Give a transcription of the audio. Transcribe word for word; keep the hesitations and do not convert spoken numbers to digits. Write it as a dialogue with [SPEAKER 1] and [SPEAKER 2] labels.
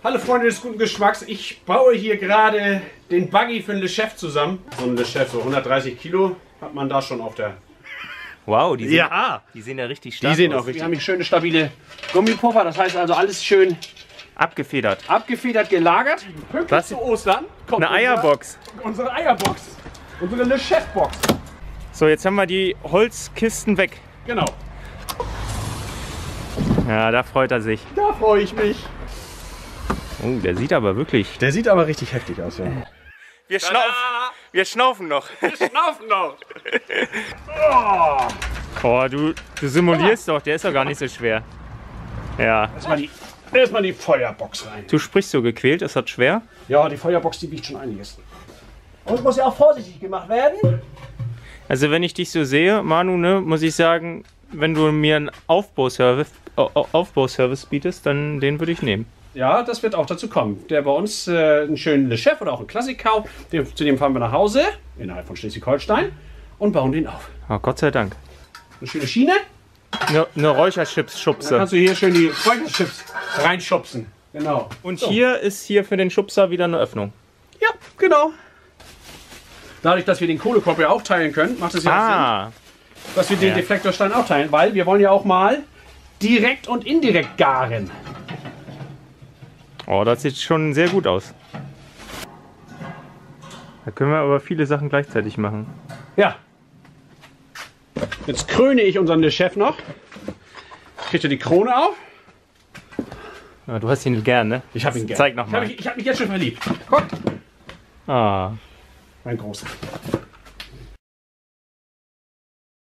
[SPEAKER 1] Hallo Freunde des guten Geschmacks, ich baue hier gerade den Buggy für einen Le Chef zusammen. So ein Le Chef, so hundertdreißig Kilo hat man da schon auf der...
[SPEAKER 2] Wow, die sehen
[SPEAKER 1] ja,
[SPEAKER 2] die sehen ja richtig stark
[SPEAKER 1] die sehen
[SPEAKER 2] aus.
[SPEAKER 1] auch richtig. Wir haben hier schöne stabile Gummipuffer, das heißt also alles schön
[SPEAKER 2] abgefedert.
[SPEAKER 1] Abgefedert, gelagert. Pünktlich
[SPEAKER 2] Was?
[SPEAKER 1] zu Ostern kommt
[SPEAKER 2] Eine Eierbox.
[SPEAKER 1] Unsere, unsere Eierbox. Unsere Le Chef Box.
[SPEAKER 2] So, jetzt haben wir die Holzkisten weg.
[SPEAKER 1] Genau.
[SPEAKER 2] Ja, da freut er sich.
[SPEAKER 1] Da freue ich mich.
[SPEAKER 2] Oh, der sieht aber wirklich...
[SPEAKER 1] Der sieht aber richtig heftig aus, ja.
[SPEAKER 2] Wir schnaufen, wir schnaufen noch.
[SPEAKER 1] Wir schnaufen noch. Oh.
[SPEAKER 2] Oh, du, du simulierst doch, der ist doch gar nicht so schwer. Ja.
[SPEAKER 1] Erstmal die, erstmal die Feuerbox rein.
[SPEAKER 2] Du sprichst so gequält, ist das schwer?
[SPEAKER 1] Ja, die Feuerbox, die wiegt schon einiges. Und muss ja auch vorsichtig gemacht werden.
[SPEAKER 2] Also wenn ich dich so sehe, Manu, ne, muss ich sagen, wenn du mir einen Aufbauservice, Aufbauservice bietest, dann den würde ich nehmen.
[SPEAKER 1] Ja, das wird auch dazu kommen. Der bei uns äh, einen schönen Le Chef oder auch einen Klassik-Kauf, zu dem fahren wir nach Hause, innerhalb von Schleswig-Holstein, und bauen den auf.
[SPEAKER 2] Oh, Gott sei Dank.
[SPEAKER 1] Eine schöne Schiene.
[SPEAKER 2] Eine, eine
[SPEAKER 1] Dann
[SPEAKER 2] Räucherchips-Schubse.
[SPEAKER 1] kannst du hier schön die Räucherchips reinschubsen. Genau.
[SPEAKER 2] Und
[SPEAKER 1] So.
[SPEAKER 2] hier ist hier für den Schubser wieder eine Öffnung.
[SPEAKER 1] Ja, genau. Dadurch, dass wir den Kohlekorb ja auch teilen können, macht es ja
[SPEAKER 2] Ah,
[SPEAKER 1] Sinn, dass wir den
[SPEAKER 2] Ja.
[SPEAKER 1] Deflektorstein auch teilen, weil wir wollen ja auch mal direkt und indirekt garen.
[SPEAKER 2] oh, das sieht schon sehr gut aus. Da können wir aber viele Sachen gleichzeitig machen.
[SPEAKER 1] Ja. Jetzt kröne ich unseren Le Chef noch. Kriegt er die Krone auf?
[SPEAKER 2] Ja, du hast ihn gern, ne?
[SPEAKER 1] Ich habe ihn gerne.
[SPEAKER 2] Zeig noch
[SPEAKER 1] Ich habe
[SPEAKER 2] mal.
[SPEAKER 1] mich, ich hab mich jetzt schon verliebt. Guck.
[SPEAKER 2] Ah.
[SPEAKER 1] Mein Großer.